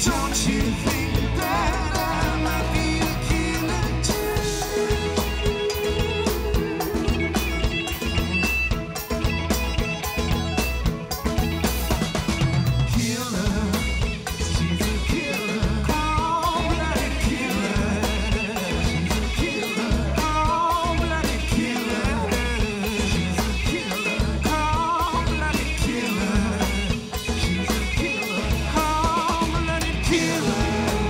Don't you think that I might be a killer too? Killer, she's a killer, cold-blooded killer. She's a killer, cold-blooded killer. She's a killer, cold-blooded killer. She's a killer, cold-blooded killer.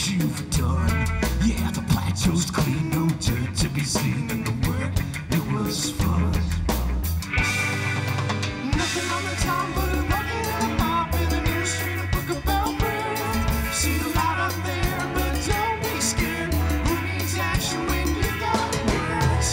you've done. Yeah, the plateau's clean, no dirt to be seen in the work. It was fun. Nothing on the town but a bucket and a mop in a new street, a book about breath. See the light up there, but don't be scared. Who needs action when you got words?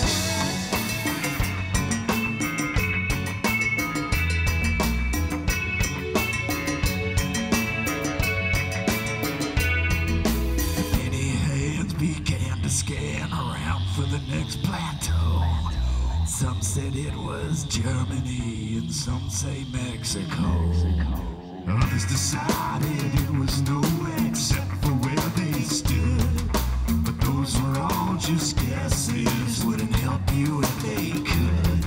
Many hands began to scan around for the next plateau. Some said it was Germany and some say Mexico. Others decided it was nowhere except for where they stood. But those were all just guesses, wouldn't help you if they could.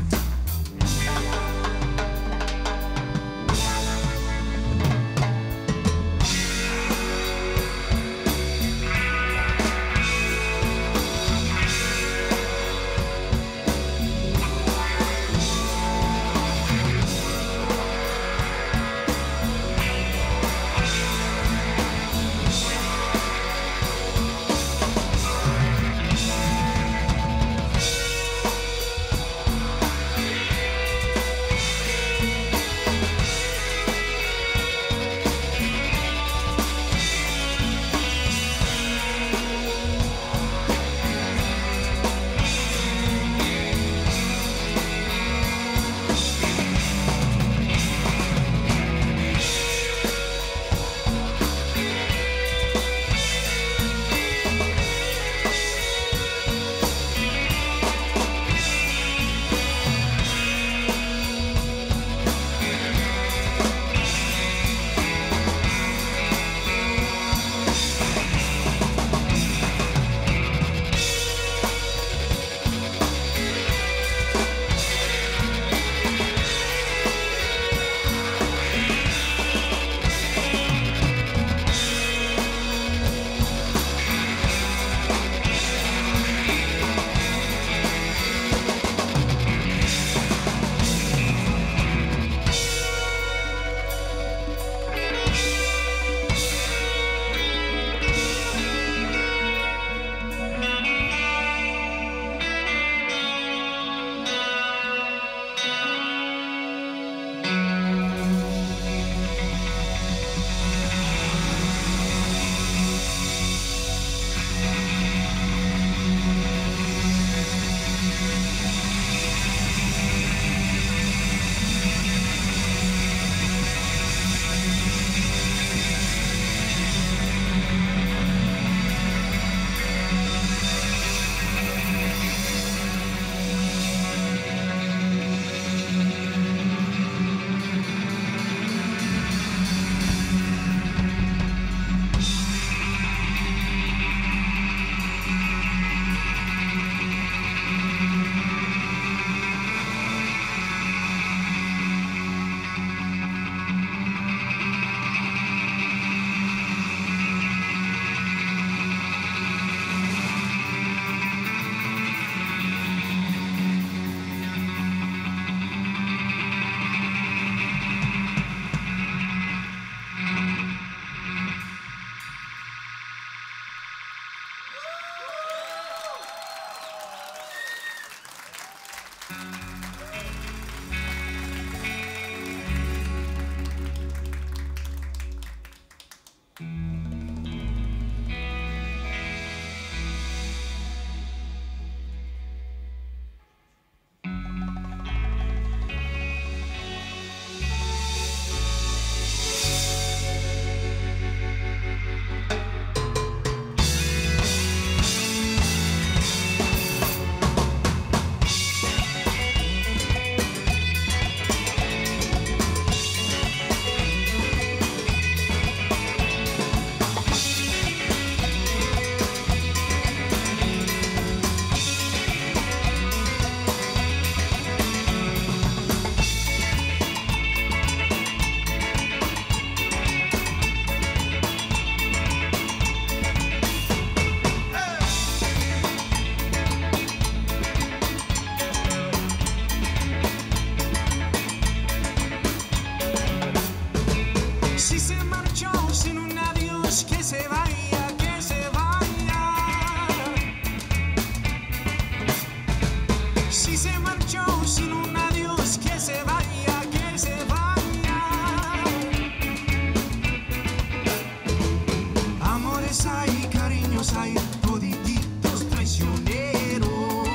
cariños hay, todititos traicioneros.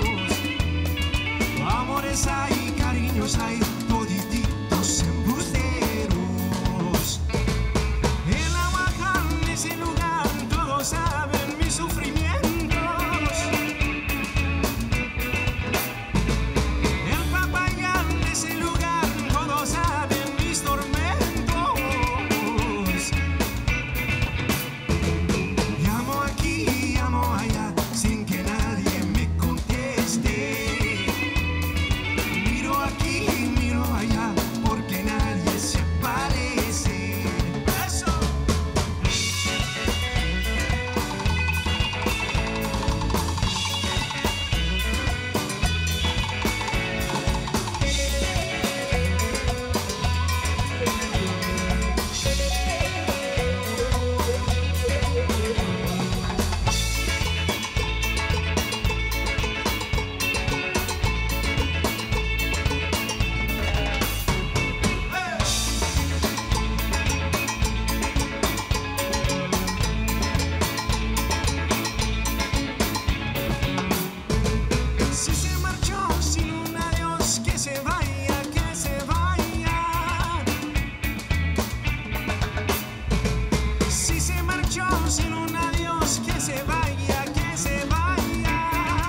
Amores hay, cariños hay, todititos embusteros. En la baja, en ese lugar, todos saben mis sufrimientos. En Papayán, en ese lugar, todos saben mis tormentos. Llamo aquí, llamo allá, sin que nadie me conteste. Miro aquí, miro allá, porque nadie se parece. ¡Eso! Si se marchó sin un adiós, que se vaya, que se vaya. Si se marchó sin un adiós, que se vaya, que se vaya.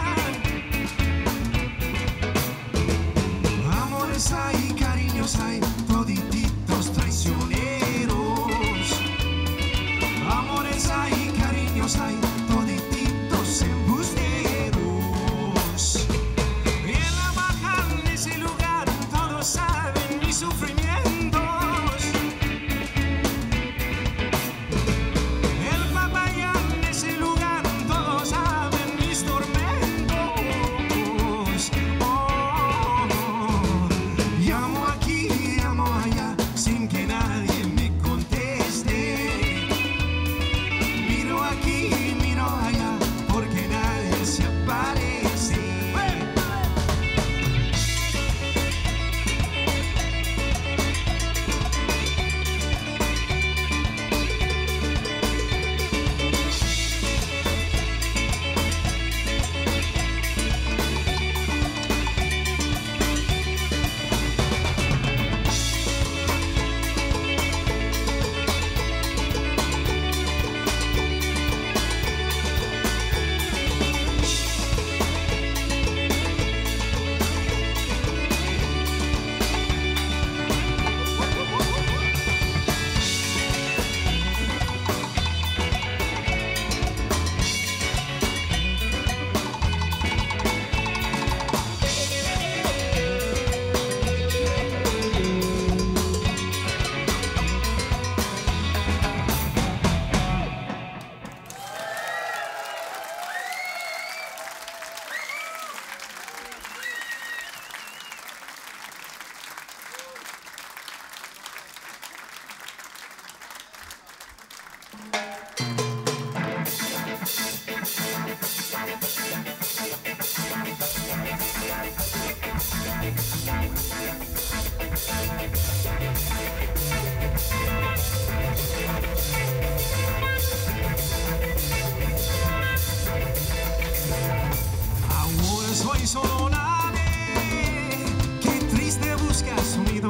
Amores hay, cariños hay, todititos traicioneros. Amores hay, cariños hay, todititos embusteros. En la baja, en ese lugar, todos saben mis sufrimientos. El Papayán, en ese lugar, todos saben mis tormentos. Oh, llamo aquí, llamo allá, sin que nadie me conteste. Miro aquí, miro allá, porque nadie se aparece. Ahora soy solo un ave que triste busca su nido.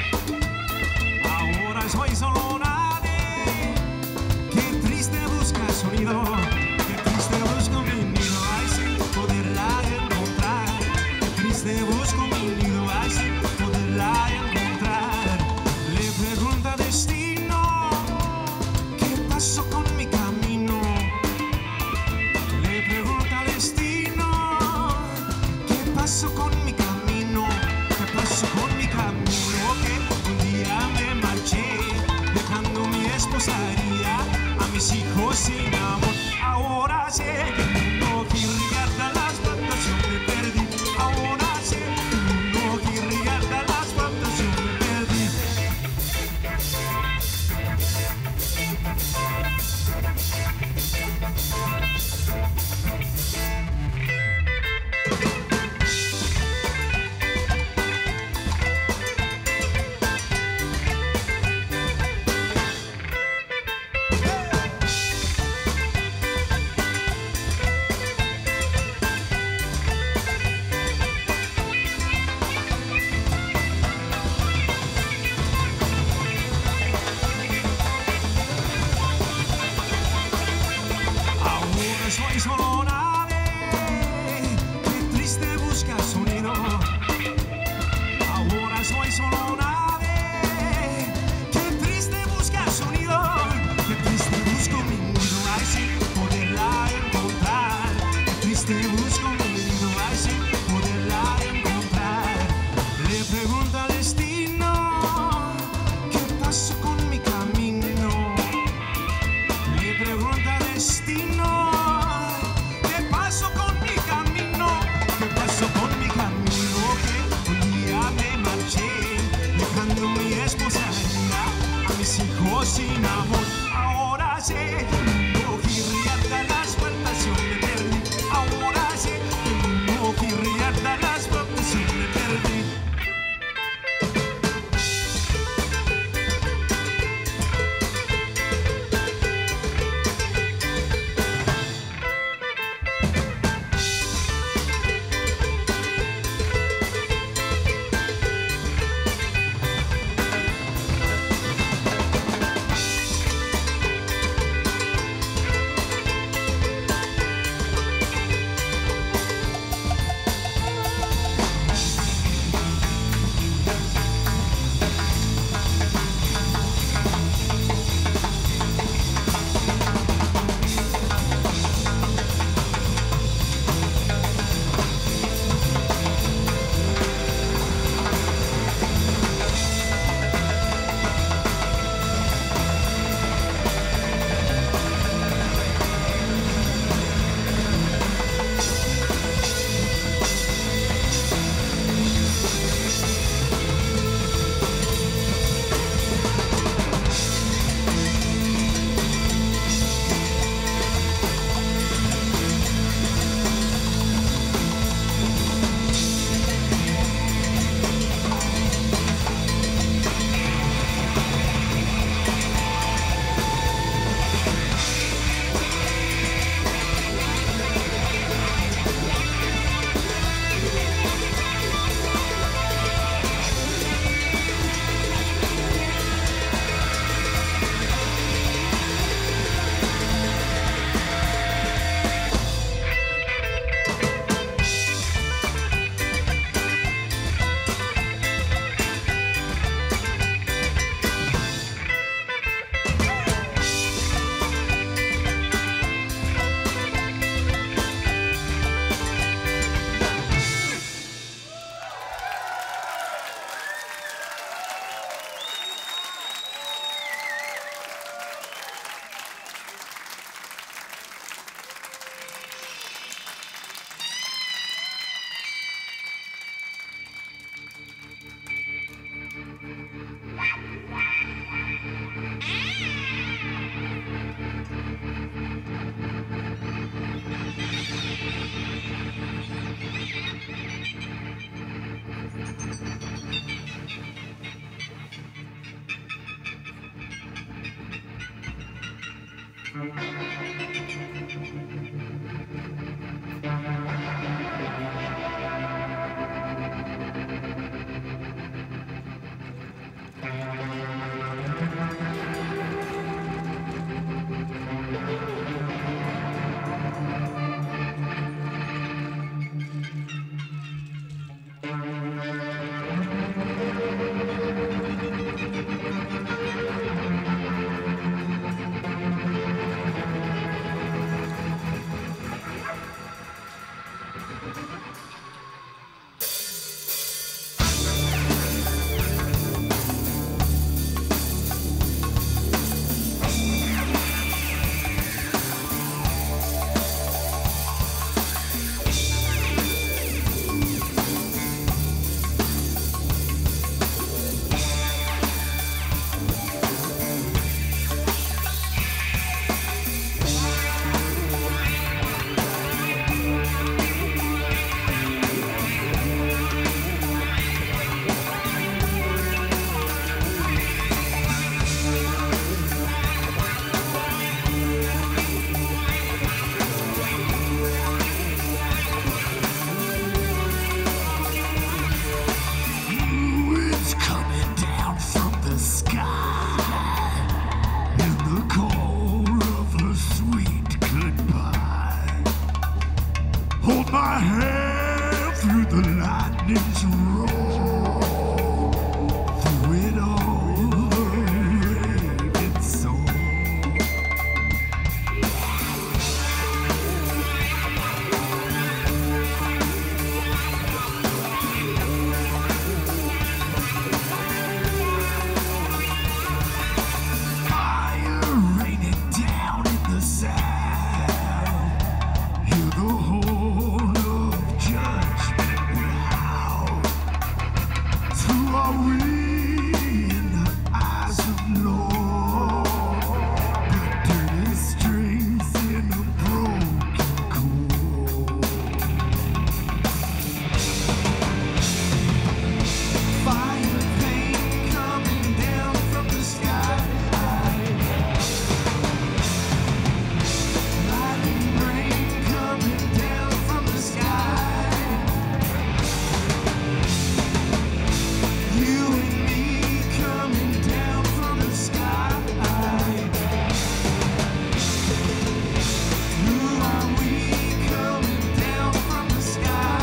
Ahora soy solo un ave que triste busca su nido. Que triste busco mi nido, ay, sin poderla encontrar. Que triste busco mi nido, ay, sin poderla encontrar. Le pregunta al destino, ¿qué pasó con mi camino? Le pregunta al destino, ¿qué pasó con mi camino? ¿Qué pasó con mi camino? Que un día me marché, dejando mi esposaría, a mis hijos sin amor. Ahora sé que el mundo girarda las patas, yo me perdí. Ahora sé que el mundo girarda las patas, yo me perdí. soy solo nave que triste busca sonido. Ahora soy solo nave que triste busca sonido. Que triste busco mi nido, ay sí, poderla encontrar. Que triste busco mi nido, ay sí, poderla encontrar. Le pregunto al destino, ¿qué pasó con mi camino? Le pregunto al destino, ¿qué pasó con mi camino? ¿Qué pasó con mi camino? Que un día me marché, dejando a mi esposa linda, a mis hijos sin amor. Ahora sé, cogí riata las vueltas, yo me perdí. Ahora sé, my hand through the lightning's roar. Through it all, the raven soar. Fire raining down in the south. Hear the horn of judgment loud. Who are we in the eyes of Lord? The dirty strings in a broken chord. Fire pain coming down from the sky. Lightning rain coming down from the sky. You and me coming down from the sky. Who are we coming down from the sky?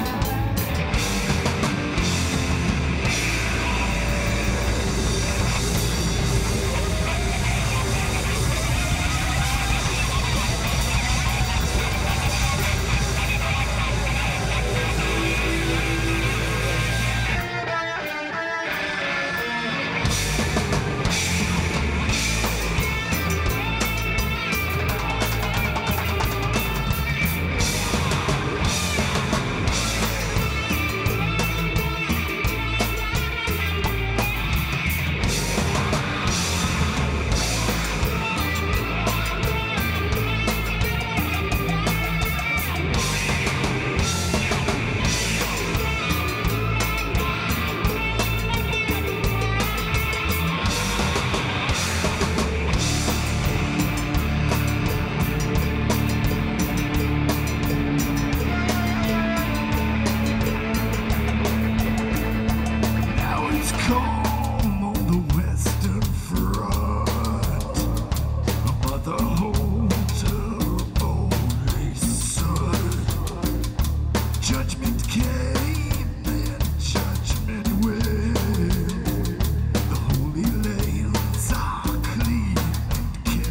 Now it's calm on the Western Front. A mother holds her only son. Judgment came and judgment went. The holy lands are clean and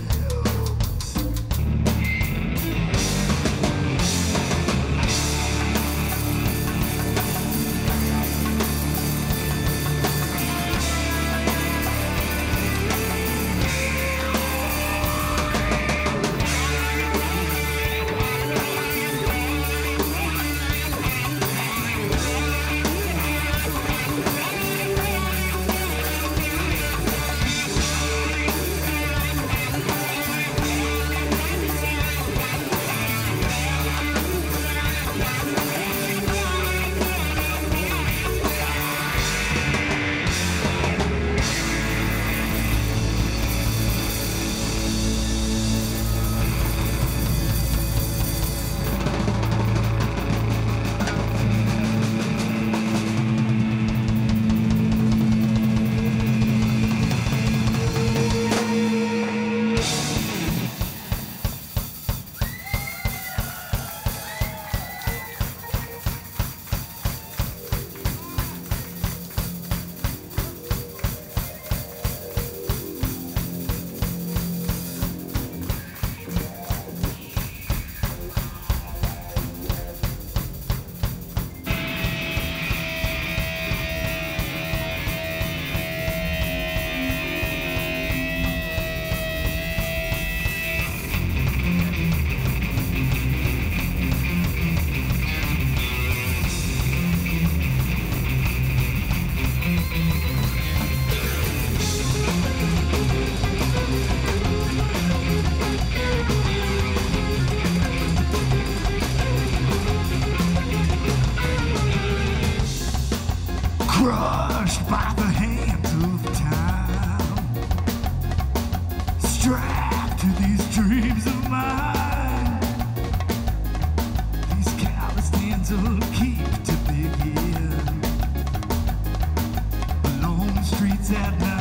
crushed by the hands of time, strapped to these dreams of mine. These callous hands will keep to begin along the streets at night.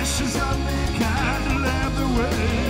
pressures of mankind to love the way.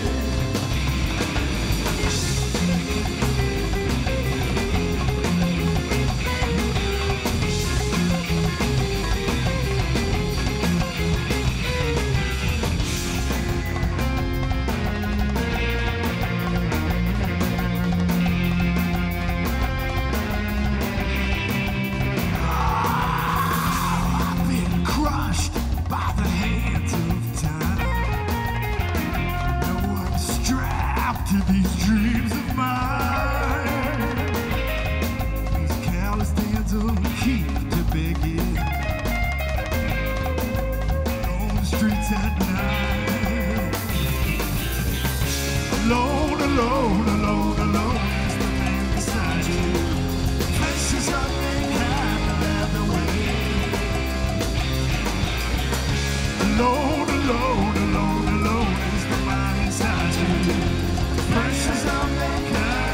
To these dreams of mine, these callous hands will keep to begging on the streets at night. Alone, alone, alone, alone is the man beside you. Precious of mankind will have the way. Alone, alone, alone, alone is the man inside you. Precious of mankind.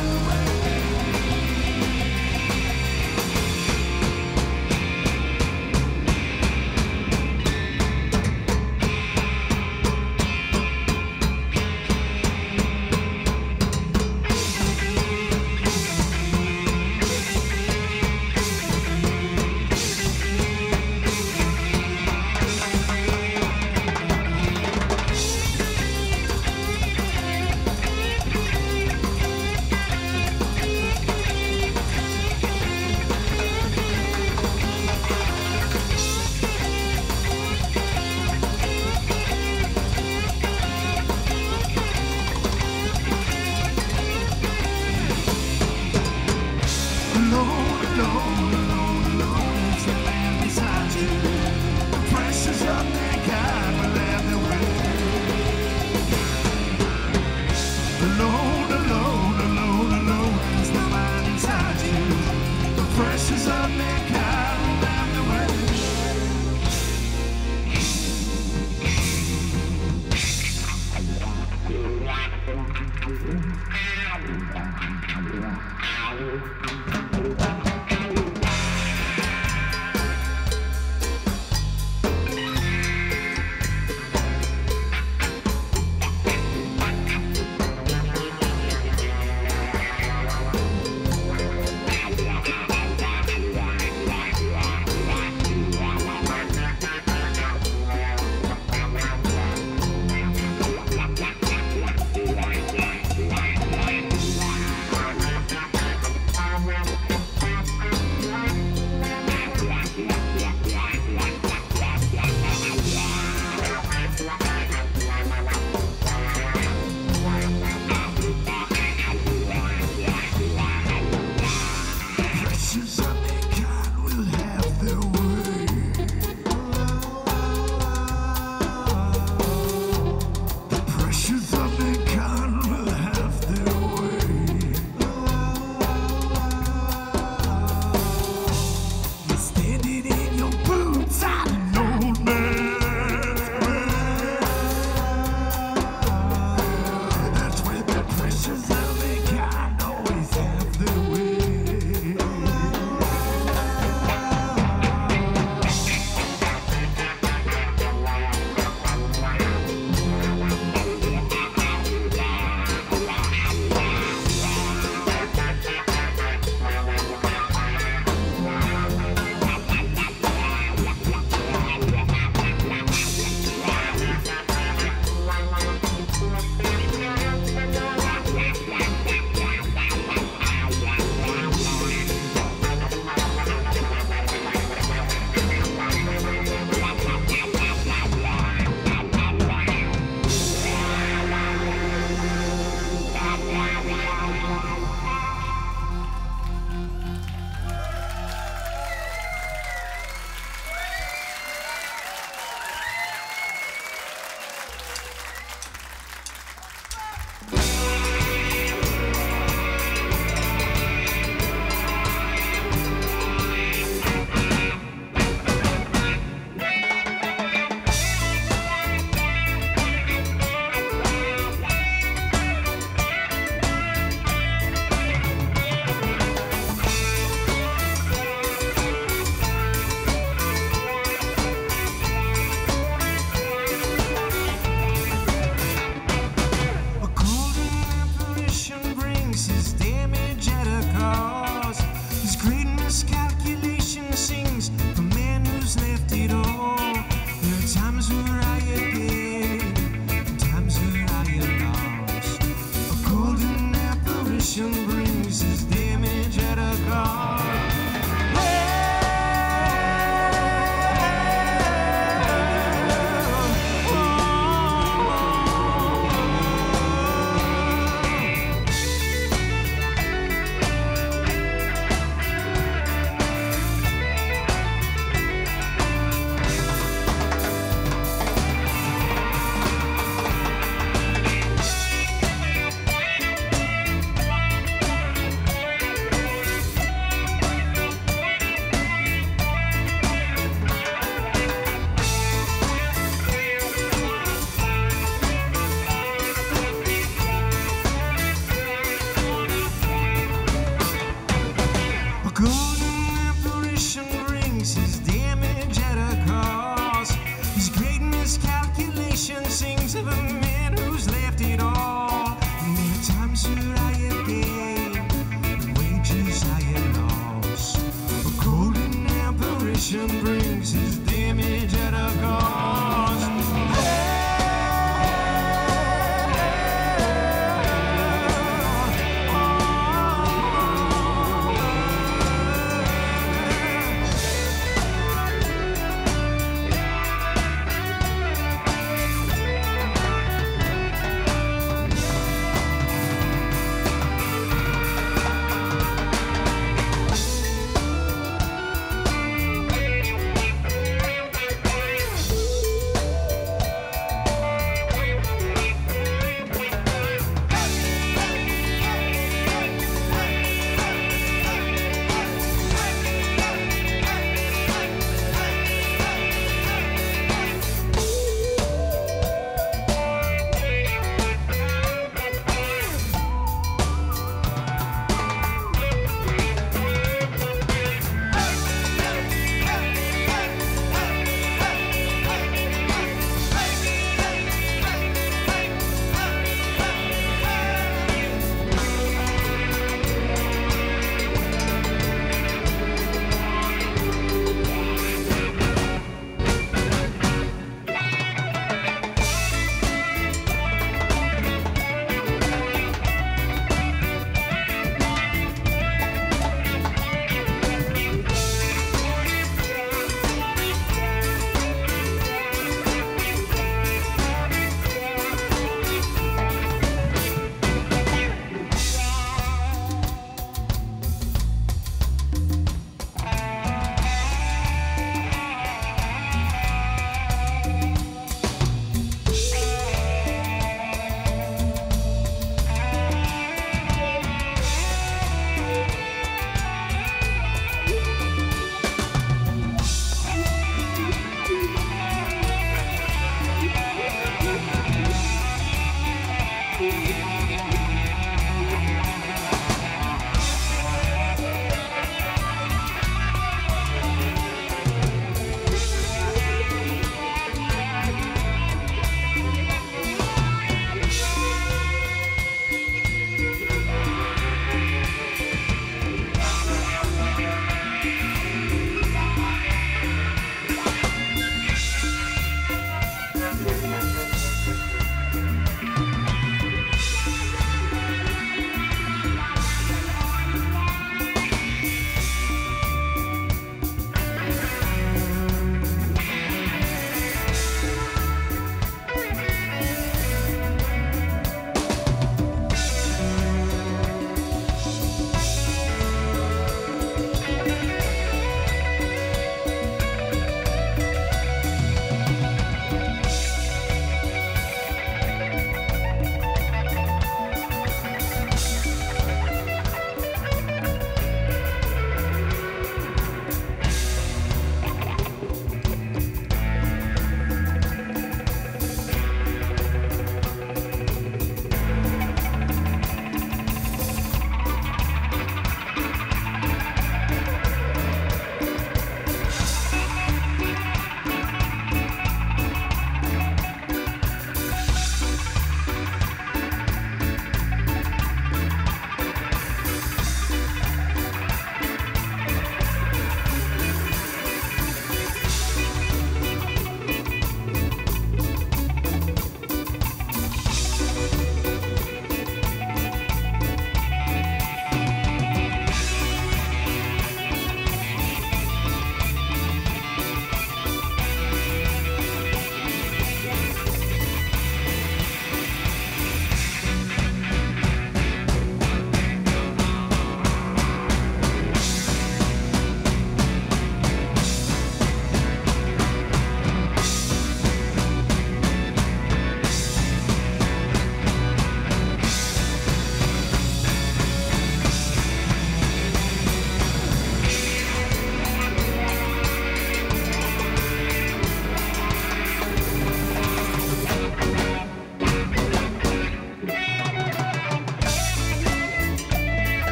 Alone, alone, alone, alone is the man beside you. The pressures of mankind will have their way. Alone, alone, alone, alone is the man inside you. The pressures of mankind will have their way. nation sings of a man who's left it all. Many times should I have gained, wages I had lost. A golden apparition brings his damage at a cost.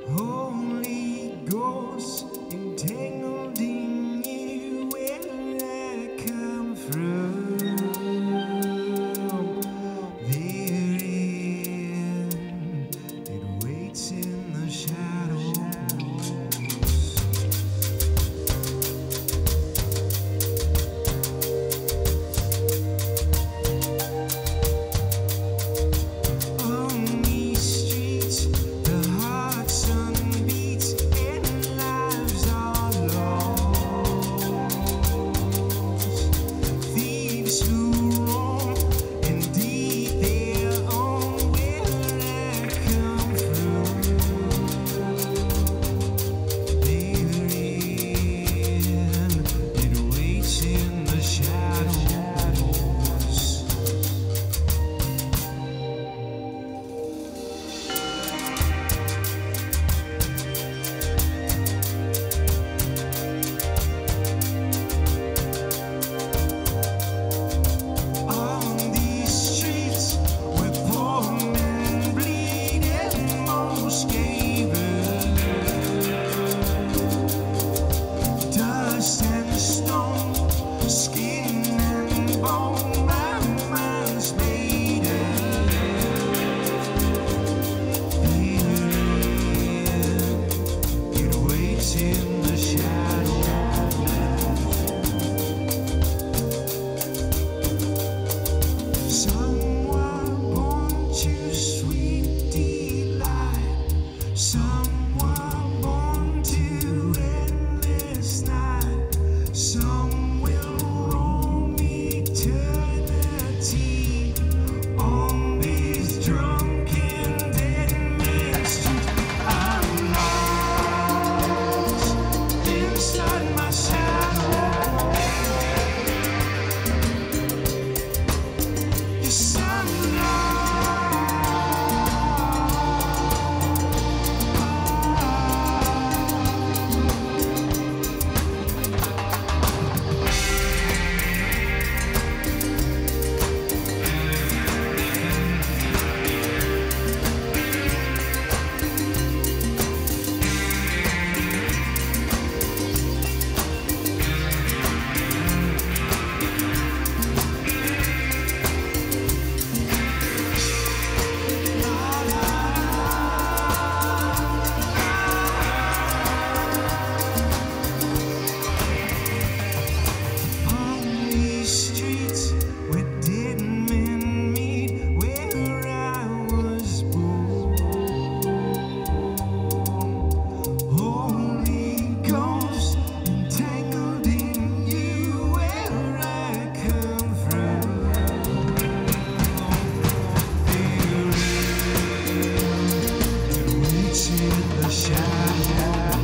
Holy Ghost, entangled in you where I come from. Therein, it waits in the shadows. On these streets, the hot sun beats and lives are lost. Thieves who roam and deed their own where I come from. Therein, it waits in the shadows. On these streets where poor men bleed and most gave dust and stone, skin and bone, my mind's made up. It waits in the shadows. Someone born to sweet delight, someone born to endless night, some will roam eternity on these drunken dead men's streets. I'm lost inside my shadow. Yes, I'm on these streets where dead men meet, where I was born. Holy Ghost, entangled in you where I come from. Therein, it waits in the shadows.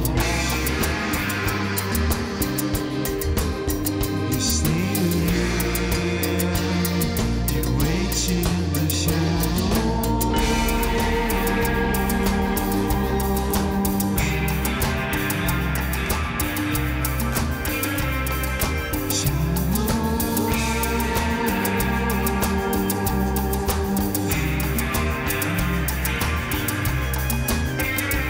Yes, therein, it waits in the shadows. Shadows.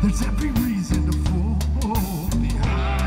There's every reason to fall behind.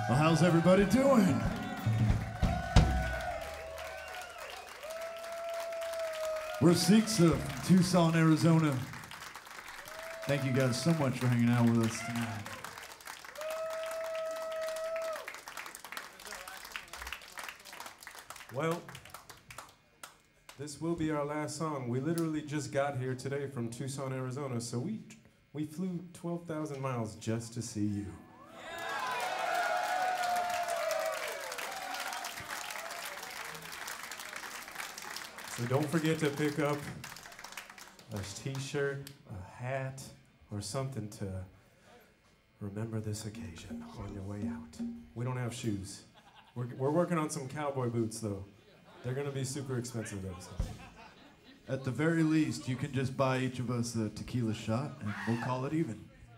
Well, how's everybody doing? We're Sixa from Tucson, Arizona. Thank you guys so much for hanging out with us tonight. Well, this will be our last song. We literally just got here today from Tucson, Arizona, so we flew 12,000 miles just to see you. So don't forget to pick up a t-shirt, a hat, or something to remember this occasion on your way out. We don't have shoes. We're working on some cowboy boots, though. They're gonna be super expensive, though. So. At the very least, you can just buy each of us a tequila shot, and we'll call it even.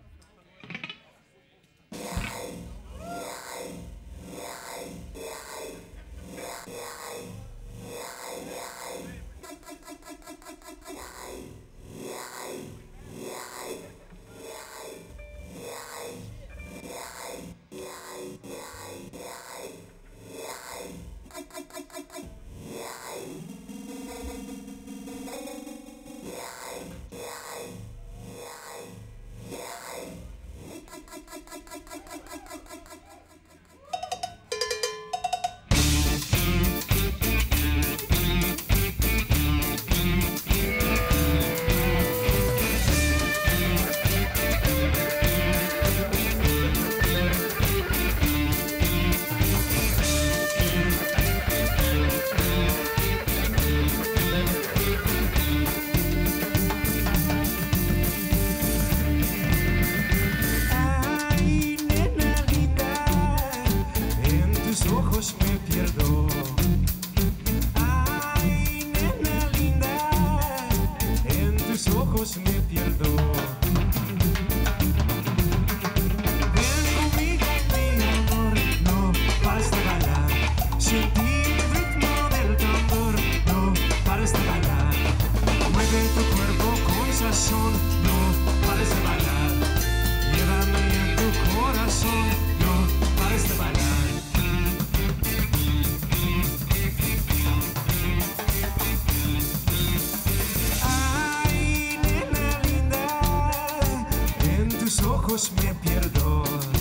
Me pierdo.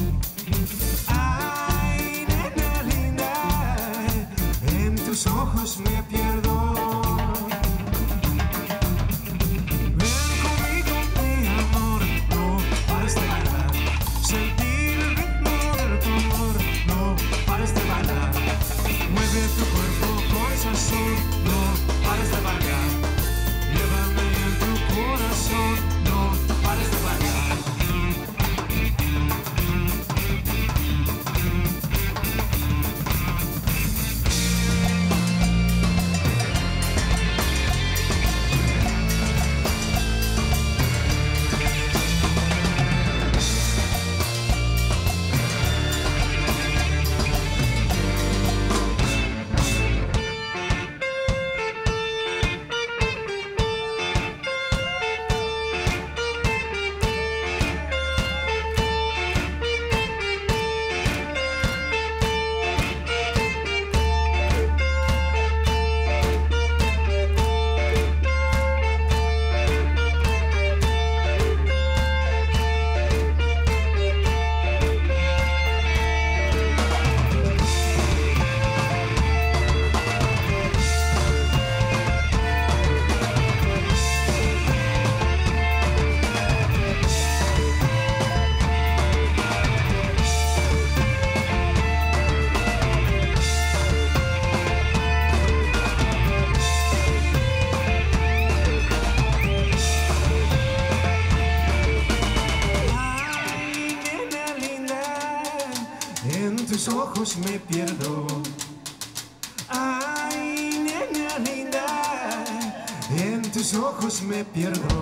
Ay, nena linda, en tus ojos me pierdo. Ven conmigo, mi amor, no pares de bailar. Sentir el ritmo del tambor, no pares de bailar. Mueve tu cuerpo con sazón, no pares de bailar. Llévame en tu corazón, no pares de bailar. Me pierdo. Ay, nena linda, en tus ojos me pierdo.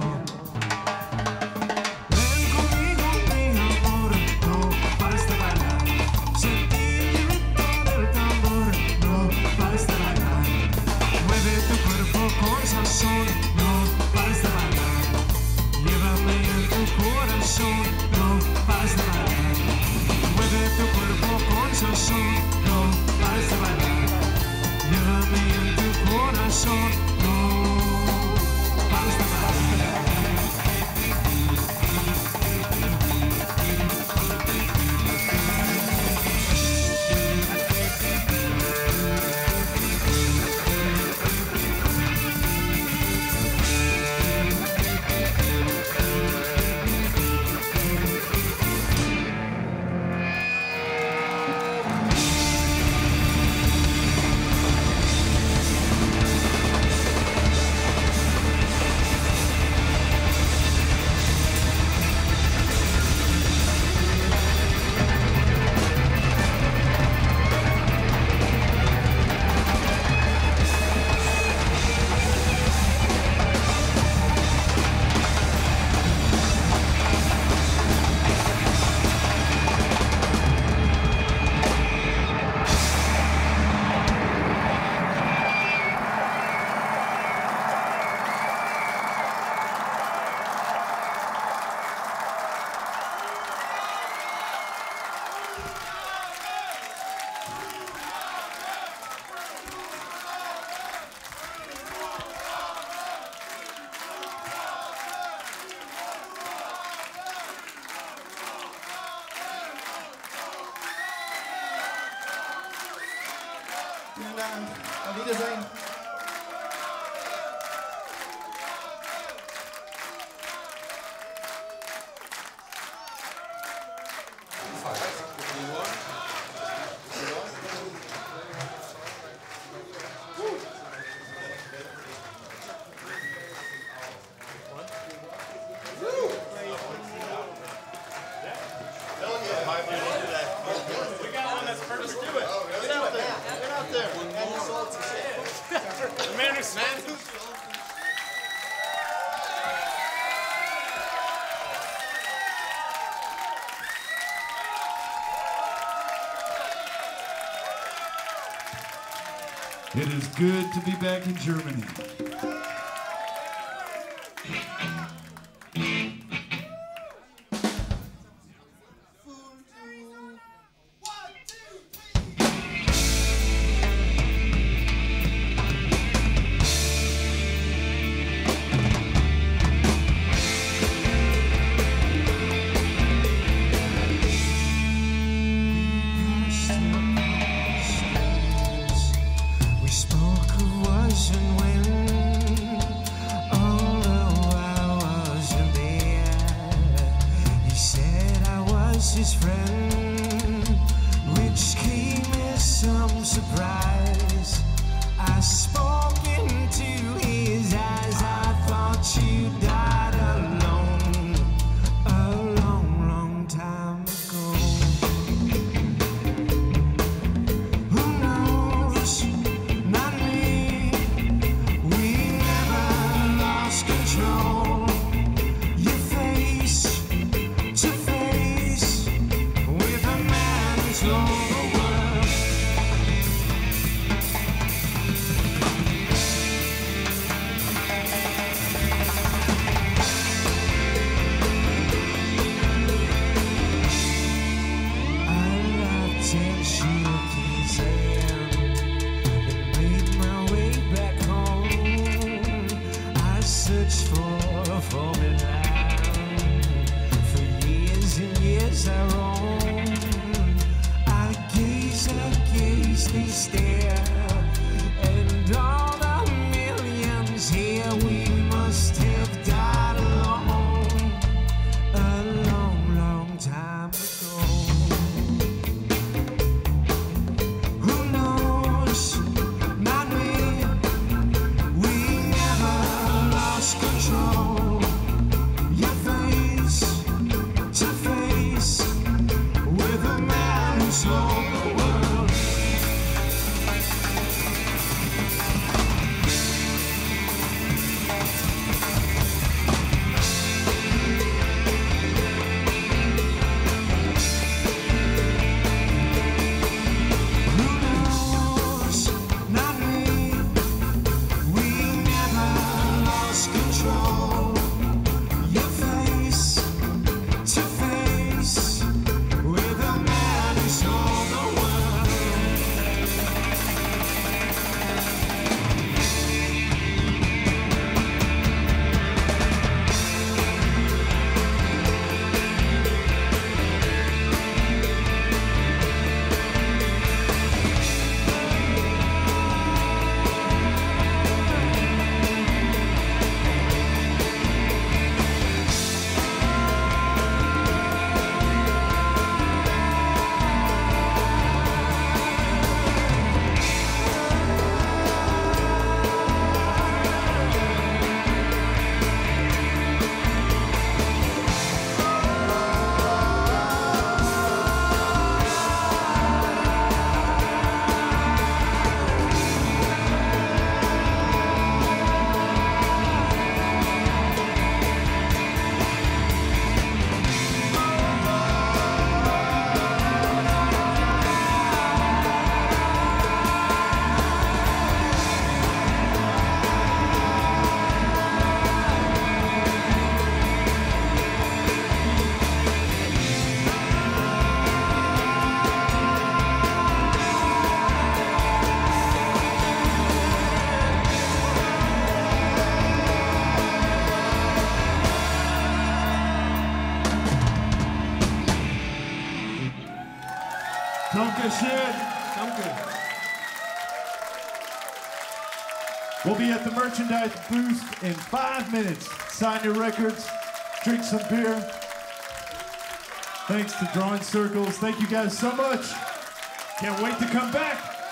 Ven conmigo, mi amor, no pares de bailar. Sentir el ritmo del tambor, no pares de bailar. Mueve tu cuerpo con sazón, no pares de bailar. Llévame en tu corazón, no pares de bailar. Mueve tu cuerpo con sazón. Vielen Dank. Auf Wiedersehen. It is good to be back in Germany. We spoke of was and when, although I wasn't there. He said I was his friend, which came as some surprise. I spoke into his eyes, I thought you died alone a long, long time ago. Who knows? Not me. We never lost control. You face to face with a man who's known the world. I loved and shook his hand and made my way back home. I searched for a foreign land. For years and years I roamed. I gaze, they stare. And all the millions here, we must have died alone a long, long time ago. Who knows? Not me. We never lost control. Your face to face with a man who sold the world. Who knows? Not me. We never lost control. Your face to face with a man who sold the world. Danke schön. Danke. We'll be at the merchandise booth in 5 minutes. Sign your records, drink some beer. Thanks to Drawing Circles. Thank you guys so much. Can't wait to come back.